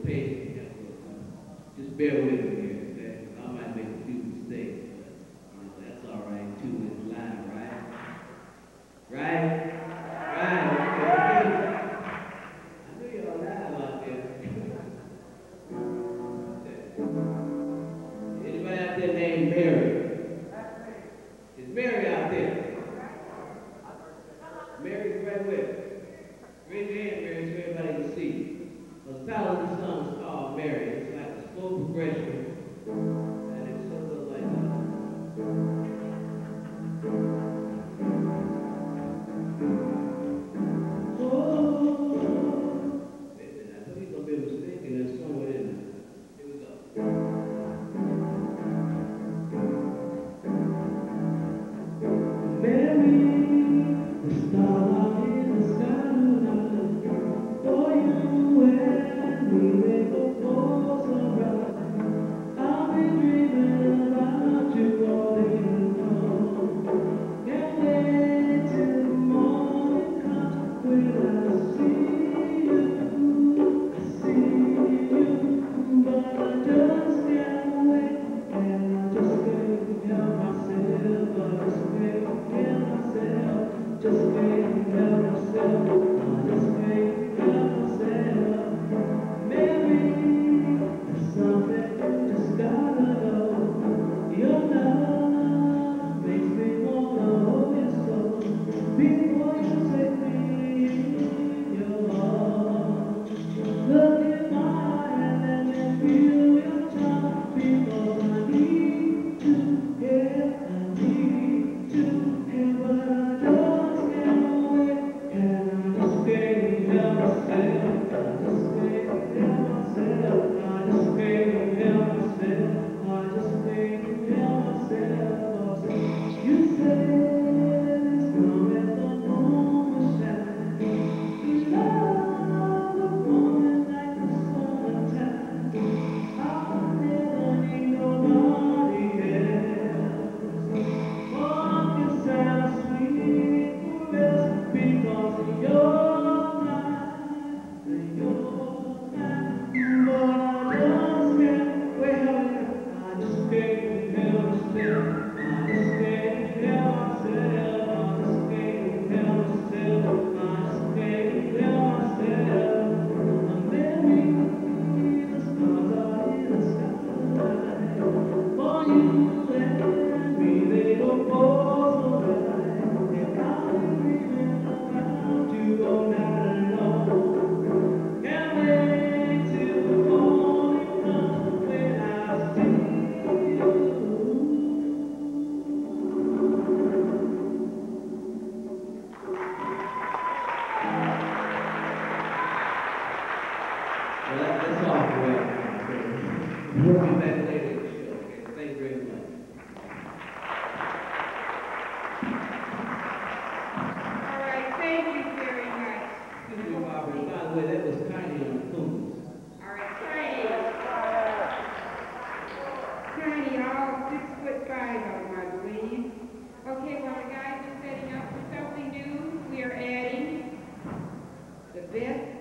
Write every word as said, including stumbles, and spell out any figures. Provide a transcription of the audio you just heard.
patient. Just bear with me here, okay? I might make a few mistakes, but you know, that's all right too. It's live, right? Right? Right, okay. I know y'all live out there. Anybody out there named Mary? Is Mary out there? Mary's right with us. Raise your hand, Mary, so everybody can see. The title of the song is called Mary. It's like a slow progression, and it's sort of like that. Oh, wait a minute. I know he's gonna be mistaken. There's somewhere in there. Here we go. Mary, the star in the sky tonight, for you and me, they both fall so bright. I've been dreaming about you all day long. Can't wait till the morning comes when I see you, I see you, but I just can't wait, and I just can't help myself, I just can't help myself, just can't help myself, I just can't help myself. Maybe there's something you just gotta know. Your love makes me wanna hold you so. Before you take me in your arms, look in my eyes and then feel your charm. Because I need to, yeah, I need to, yeah, but I just can't wait, and I just can't help myself. I just can't help myself. I just can't help myself. I just can't help myself. You say it's come as the moon will shine. You love the woman like the summertime. I'll never need nobody else. Oh, you sound sweet forever because you're mine, you're mine. But I just can't, well, I just can't help myself. I just can't help myself. I just can't help myself. I just can't help myself. I'm Mary, the stars are in the sky tonight. For you and me, they go fall so bright. And I've been dreaming about you all night long. Can't wait till the morning comes when I see you. Well, that, that's all for right now. We'll be back later in the show. Okay, thank you very much. All right, thank you very much. Excuse me, Barbara. By the way, that was Tiny on the tunes. All right, Tiny. Tiny, all six foot five of them, I believe. Okay, while the guys are setting up for something new, we are adding the best